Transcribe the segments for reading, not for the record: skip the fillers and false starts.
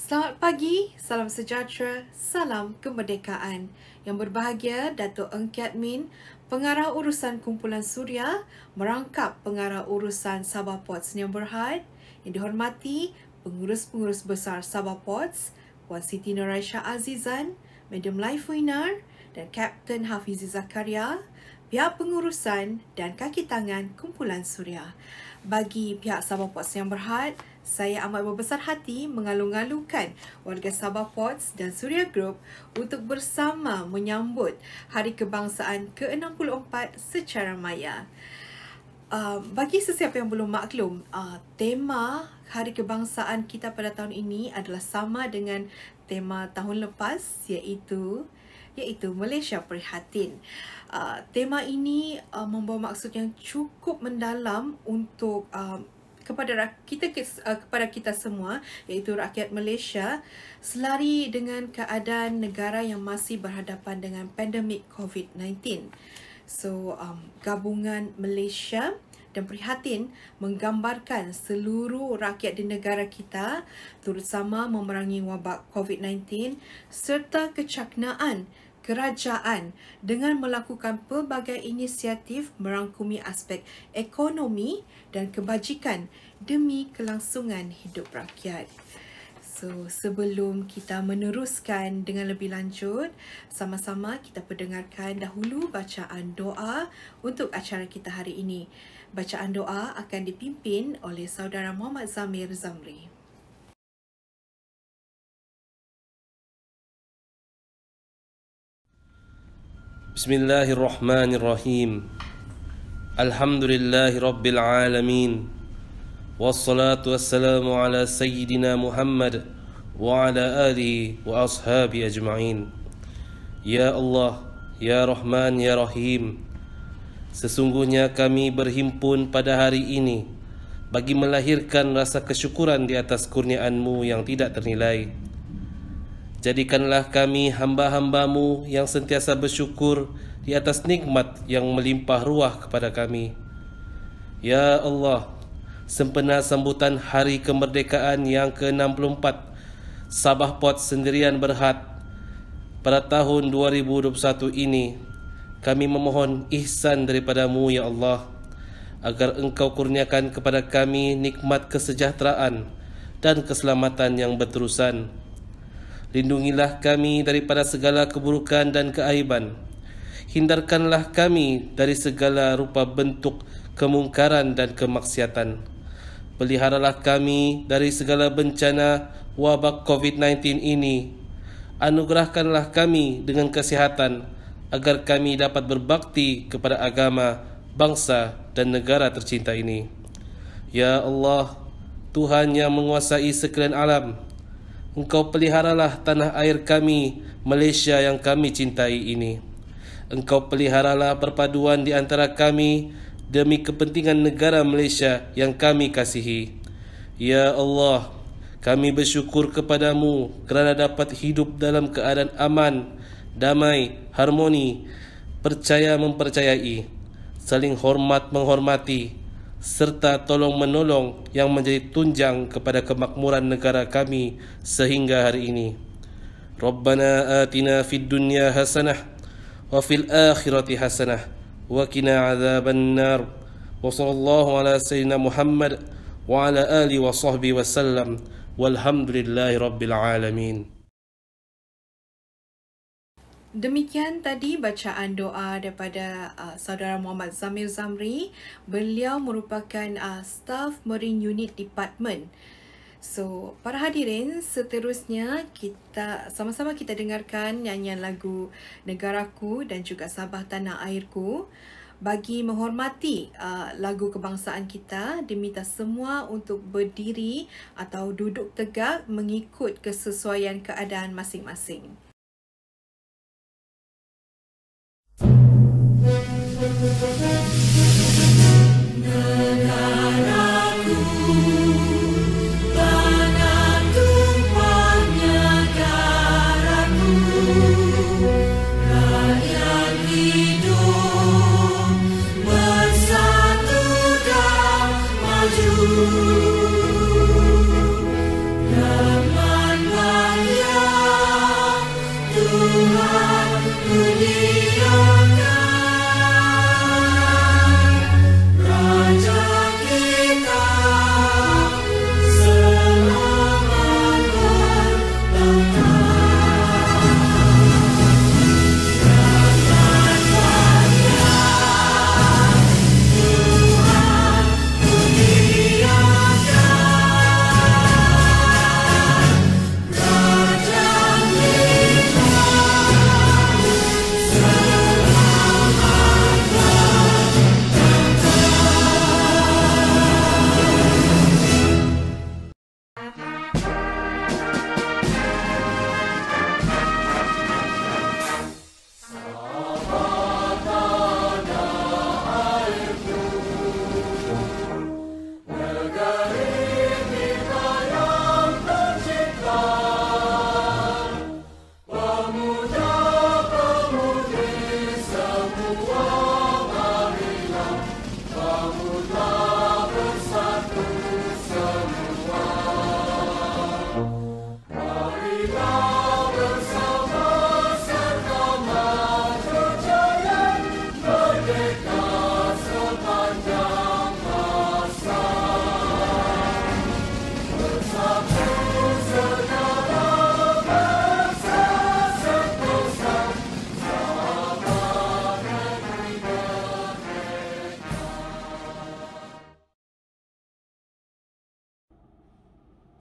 Selamat pagi, salam sejahtera, salam kemerdekaan. Yang berbahagia, Dato' Eng Kiat Min, Pengarah Urusan Kumpulan Suria, merangkap Pengarah Urusan Sabah Ports Sdn Bhd. Yang dihormati Pengurus-Pengurus Besar Sabah Ports, Puan Siti Nuraisyah Azizan, Madam Laifu Inar dan Kapten Hafizi Zakaria, pihak pengurusan dan kaki tangan Kumpulan Suria. Bagi pihak Sabah Ports Sdn Bhd, saya amat berbesar hati mengalu-ngalukan warga Sabah Ports dan Suria Group untuk bersama menyambut Hari Kebangsaan ke-64 secara maya. Bagi sesiapa yang belum maklum, tema Hari Kebangsaan kita pada tahun ini adalah sama dengan tema tahun lepas, iaitu Malaysia Prihatin. Tema ini membawa maksud yang cukup mendalam untuk kepada kita semua, iaitu rakyat Malaysia, selari dengan keadaan negara yang masih berhadapan dengan pandemik COVID-19. So, gabungan Malaysia dan Prihatin menggambarkan seluruh rakyat di negara kita turut sama memerangi wabak COVID-19 serta kecaknaan kerajaan dengan melakukan pelbagai inisiatif merangkumi aspek ekonomi dan kebajikan demi kelangsungan hidup rakyat. So, sebelum kita meneruskan dengan lebih lanjut, sama-sama kita pendengarkan dahulu bacaan doa untuk acara kita hari ini. Bacaan doa akan dipimpin oleh Saudara Muhammad Zamir Zamri. Bismillahirrahmanirrahim. Alhamdulillahi Rabbil Alamin. Wassalatu wassalamu ala Sayyidina Muhammad wa ala alihi wa ashabi ajma'in. Ya Allah, Ya Rahman, Ya Rahim, sesungguhnya kami berhimpun pada hari ini bagi melahirkan rasa kesyukuran di atas kurniaan-Mu yang tidak ternilai. Jadikanlah kami hamba-hamba-Mu yang sentiasa bersyukur di atas nikmat yang melimpah ruah kepada kami. Ya Allah, sempena sambutan Hari Kemerdekaan yang ke-64 Sabah Ports Sdn Bhd pada tahun 2021 ini, kami memohon ihsan daripada-Mu, Ya Allah, agar Engkau kurniakan kepada kami nikmat kesejahteraan dan keselamatan yang berterusan. Lindungilah kami daripada segala keburukan dan keaiban. Hindarkanlah kami dari segala rupa bentuk kemungkaran dan kemaksiatan. Peliharalah kami dari segala bencana wabak COVID-19 ini. Anugerahkanlah kami dengan kesihatan agar kami dapat berbakti kepada agama, bangsa dan negara tercinta ini. Ya Allah, Tuhan yang menguasai sekalian alam, Engkau peliharalah tanah air kami, Malaysia yang kami cintai ini. Engkau peliharalah perpaduan di antara kami demi kepentingan negara Malaysia yang kami kasihi. Ya Allah, kami bersyukur kepadamu kerana dapat hidup dalam keadaan aman, damai, harmoni, percaya mempercayai, saling hormat menghormati, serta tolong-menolong yang menjadi tunjang kepada kemakmuran negara kami sehingga hari ini. Rabbana atina fid dunya hasanah wa fil akhirati hasanah wa qina adzaban nar. Wa sallallahu ala sayyidina Muhammad wa ala alihi wa sahbihi wasallam. Walhamdulillahi rabbil alamin. Demikian tadi bacaan doa daripada Saudara Muhammad Zamir Zamri. Beliau merupakan staf Marine Unit Department. So, para hadirin, seterusnya kita sama-sama kita dengarkan nyanyian lagu Negaraku dan juga Sabah Tanah Airku. Bagi menghormati lagu kebangsaan kita, diminta semua untuk berdiri atau duduk tegak mengikut kesesuaian keadaan masing-masing. Negaraku, tanah tumpahnya darahku, rakyat hidup bersatu dan maju. Teman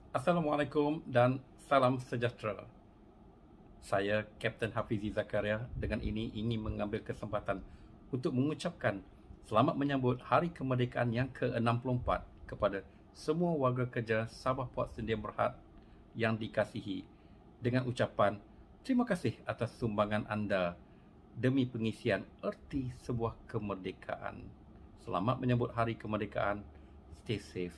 Assalamualaikum dan salam sejahtera. Saya Kapten Hafizi Zakaria dengan ini ingin mengambil kesempatan untuk mengucapkan selamat menyambut Hari Kemerdekaan yang ke-64 kepada semua warga kerja Sabah Port Sedia Berhad yang dikasihi dengan ucapan terima kasih atas sumbangan anda demi pengisian erti sebuah kemerdekaan. Selamat menyambut Hari Kemerdekaan. Stay safe.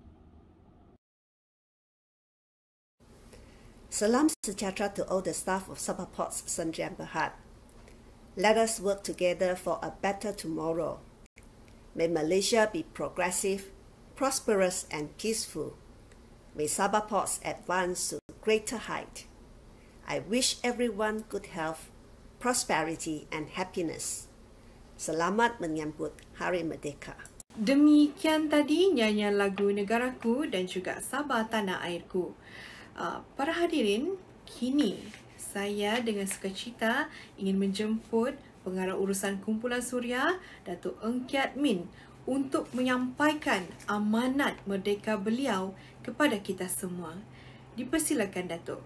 Salam sejahtera to all the staff of Sabah Ports Sdn Bhd. Let us work together for a better tomorrow. May Malaysia be progressive, prosperous and peaceful. May Sabah Ports advance to greater height. I wish everyone good health, prosperity and happiness. Selamat menyambut Hari Merdeka. Demikian tadi nyanyian lagu Negaraku dan juga Sabah Tanah Airku. Para hadirin, kini saya dengan sukacita ingin menjemput Pengarah Urusan Kumpulan Suria, Datuk Ng Kiat Min, untuk menyampaikan amanat merdeka beliau kepada kita semua. Dipersilakan, Datuk.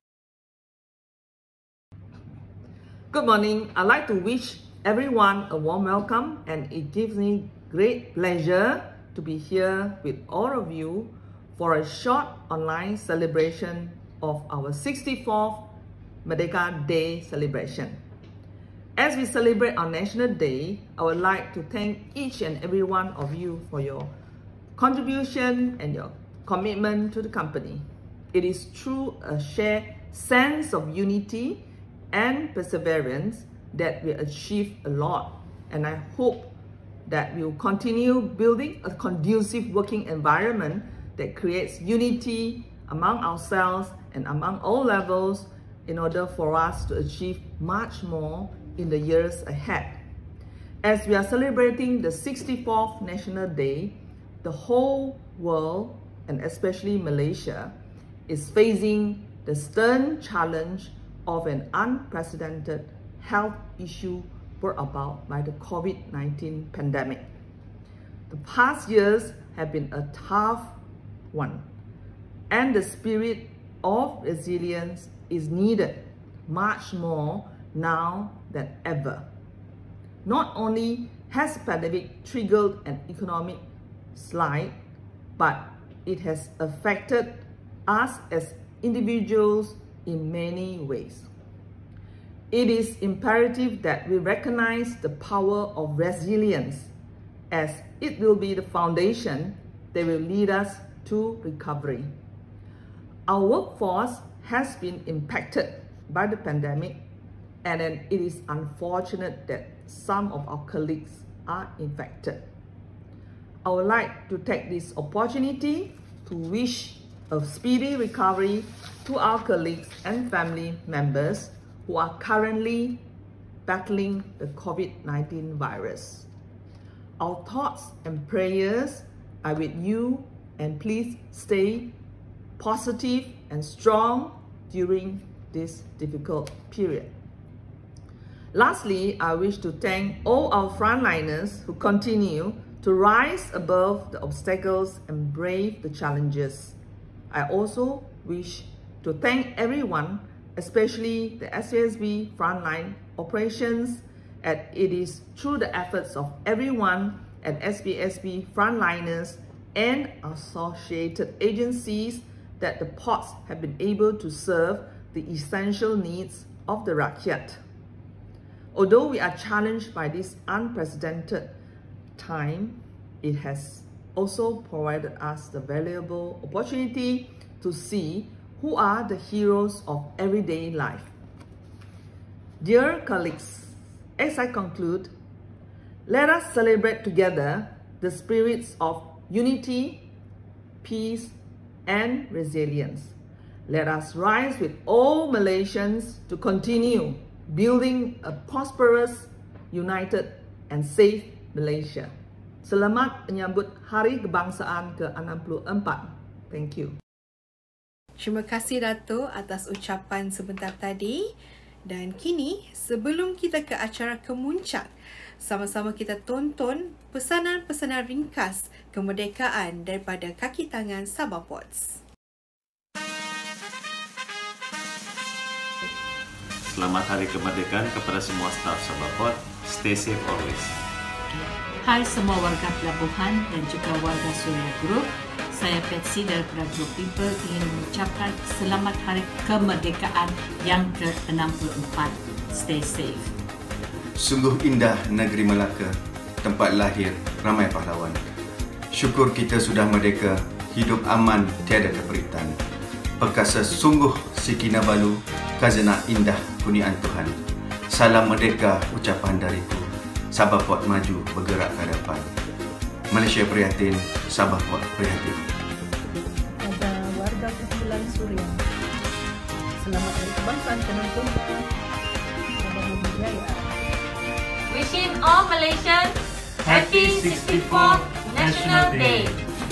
Good morning. I'd like to wish everyone a warm welcome, and it gives me great pleasure to be here with all of you for a short online celebration of our 64th Merdeka Day celebration. As we celebrate our National Day, I would like to thank each and every one of you for your contribution and your commitment to the company. It is through a shared sense of unity and perseverance that we achieve a lot, and I hope that we will continue building a conducive working environment that creates unity among ourselves and among all levels in order for us to achieve much more in the years ahead. As we are celebrating the 64th National Day, the whole world, and especially Malaysia, is facing the stern challenge of an unprecedented health issue brought about by the COVID-19 pandemic. The past years have been a tough one, and the spirit of resilience is needed much more now than ever. Not only has the pandemic triggered an economic slide, but it has affected us as individuals in many ways. It is imperative that we recognize the power of resilience, as it will be the foundation that will lead us to recovery. Our workforce has been impacted by the pandemic, and it is unfortunate that some of our colleagues are infected. I would like to take this opportunity to wish a speedy recovery to our colleagues and family members who are currently battling the COVID-19 virus. Our thoughts and prayers are with you, and please stay positive and strong during this difficult period. Lastly, I wish to thank all our frontliners who continue to rise above the obstacles and brave the challenges. I also wish to thank everyone, especially the SASB frontline operations, as it is through the efforts of everyone at SPSB frontliners and associated agencies that the ports have been able to serve the essential needs of the Rakyat. Although we are challenged by this unprecedented time, it has also provided us the valuable opportunity to see who are the heroes of everyday life. Dear colleagues, as I conclude, let us celebrate together the spirits of unity, peace, and resilience. Let us rise with all Malaysians to continue building a prosperous, united, and safe Malaysia. Selamat menyambut Hari Kebangsaan ke-64. Thank you. Terima kasih, Datuk, atas ucapan sebentar tadi. Dan kini, sebelum kita ke acara kemuncak, sama-sama kita tonton pesanan-pesanan ringkas kemerdekaan daripada kaki tangan Sabah Ports. selamat Hari Kemerdekaan kepada semua staf Sabaport. Stay safe always. Hai semua warga pelabuhan dan juga warga Surya Group. Saya Patsy daripada Group People ingin mengucapkan selamat Hari Kemerdekaan yang ke-64. Stay safe. Sungguh indah negeri Melaka, tempat lahir ramai pahlawan. Syukur kita sudah merdeka, hidup aman tiada keperitan. Perkasa sungguh si Kinabalu, khazanah indah kurniaan Tuhan. Salam merdeka ucapan dariku, Sabaport maju bergerak ke depan. Malaysia prihatin, Sabaport prihatin. Kepada warga kumpulan Surya, selamat Hari Kebangsaan ke-64. Selamat Jaya. Wishing all Malaysians Happy 64th National Day.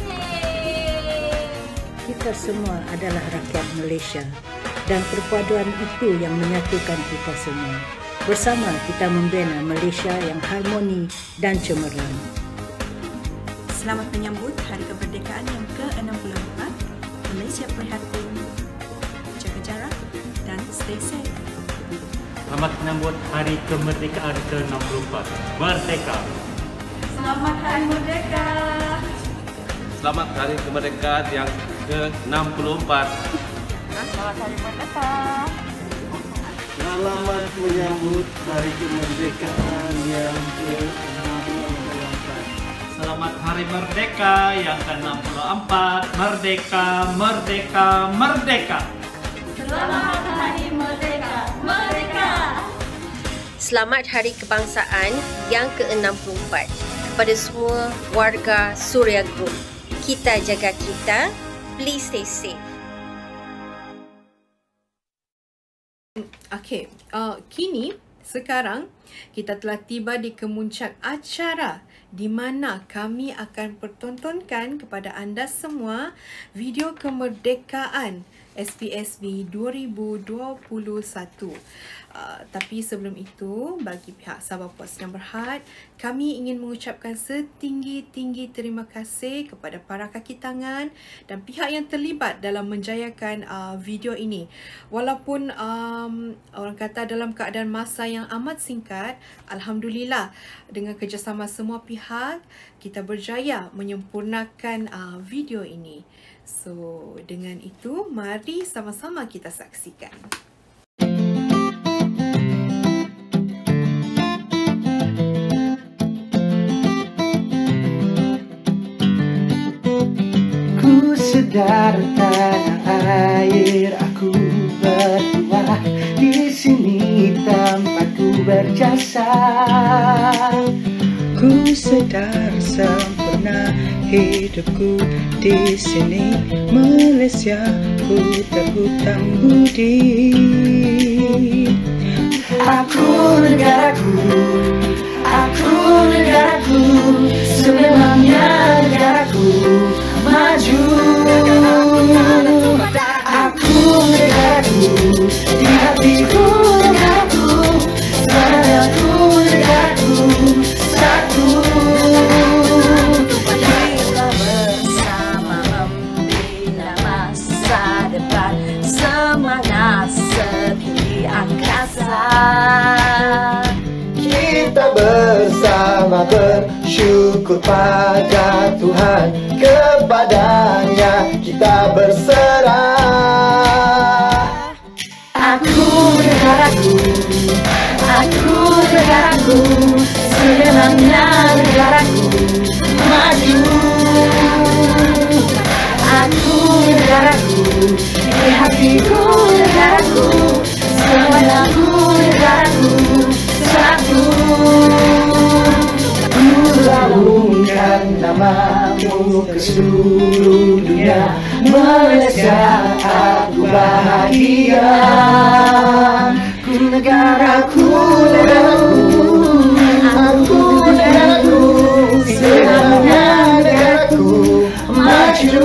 Kita semua adalah rakyat Malaysia dan perpaduan itu yang menyatukan kita semua. Bersama kita membina Malaysia yang harmoni dan cemerlang. Selamat menyambut Hari Kemerdekaan yang ke-64. Malaysia prihatin, jaga jarak dan stay safe. Selamat menyambut Hari Kemerdekaan ke-64. Merdeka! Selamat Hari Merdeka! Selamat Hari Kemerdekaan yang ke-64. Selamat Hari Merdeka! Selamat menyambut Hari Kemerdekaan yang ke-64. Selamat Hari Merdeka yang ke-64. Merdeka, merdeka, merdeka! Selamat Hari Merdeka! Merdeka! Selamat Hari Kebangsaan yang ke-64 kepada semua warga Surya Group. Kita jaga kita, please stay safe. Okey, kini sekarang kita telah tiba di kemuncak acara di mana kami akan pertontonkan kepada anda semua video kemerdekaan SPSB 2021. Tapi sebelum itu, bagi pihak Sabaport yang berhad, kami ingin mengucapkan setinggi-tinggi terima kasih kepada para kaki tangan dan pihak yang terlibat dalam menjayakan video ini. Walaupun orang kata dalam keadaan masa yang amat singkat, alhamdulillah dengan kerjasama semua pihak kita berjaya menyempurnakan video ini. So, dengan itu mari sama-sama kita saksikan. Ku sedar tanah air aku berdua, di sini tempatku berjasa. Ku sedar sempurna hidupku di sini, Malaysia ku terhutang budi. Aku negaraku, sememangnya negaraku maju. Aku negaraku, di hatiku negaraku, semangatku negaraku, satu. Kita bersama membina masa depan, semangat setinggi angkasa. Kita bersama bersyukur pada Tuhan, kepadanya kita berserah. Aku negaraku, sememangnya negaraku maju. Aku negaraku, di hatiku negaraku, semangatku negaraku, satu. Ku laungkan namamu ke seluruh dunia, Malaysia aku bahagia. Ku negaraku, aku negaraku, semangatnya negaraku maju.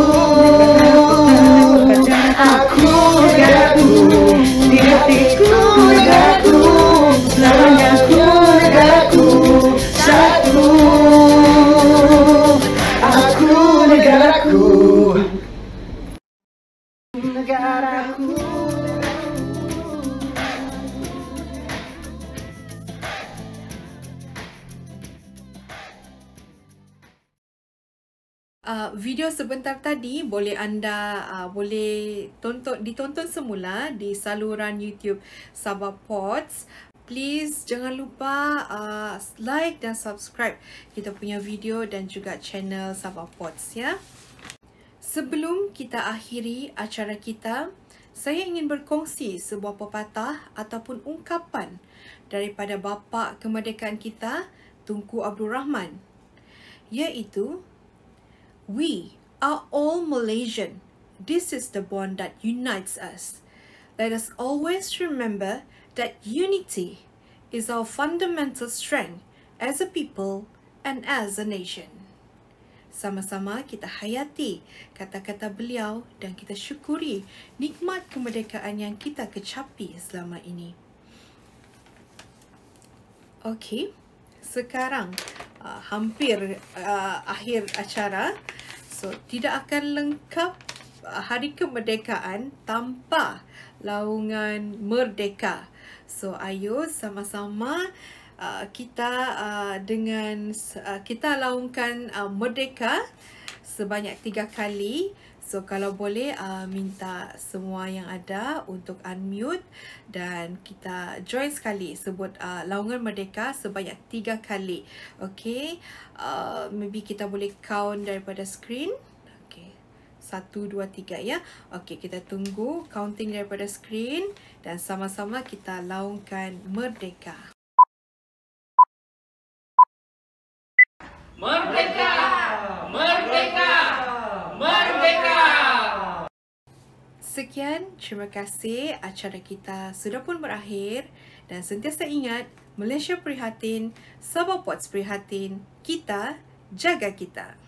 Aku negaraku, di hatiku negaraku, selamanya ku negaraku, satu. Aku negaraku, negaraku. Video sebentar tadi boleh anda boleh ditonton semula di saluran YouTube Sabah Pods. Please jangan lupa like dan subscribe kita punya video dan juga channel Sabah Pods ya. Sebelum kita akhiri acara kita, saya ingin berkongsi sebuah pepatah ataupun ungkapan daripada bapa kemerdekaan kita, Tunku Abdul Rahman, iaitu, "We are all Malaysian. This is the bond that unites us. Let us always remember that unity is our fundamental strength as a people and as a nation." Sama-sama kita hayati kata-kata beliau dan kita syukuri nikmat kemerdekaan yang kita kecapi selama ini. Okey, sekarang hampir akhir acara. So, tidak akan lengkap Hari Kemerdekaan tanpa laungan Merdeka. So, ayo sama-sama kita laungkan Merdeka sebanyak 3 kali. So, kalau boleh minta semua yang ada untuk unmute dan kita join sekali sebut laungan Merdeka sebanyak 3 kali. Okay, maybe kita boleh count daripada screen. Okay, 1, 2, 3 ya. Okay, kita tunggu counting daripada screen dan sama-sama kita laungkan Merdeka. Merdeka! Merdeka! Merdeka! Sekian, terima kasih. Acara kita sudah pun berakhir dan sentiasa ingat, Malaysia prihatin, Sabah Pods prihatin, kita jaga kita.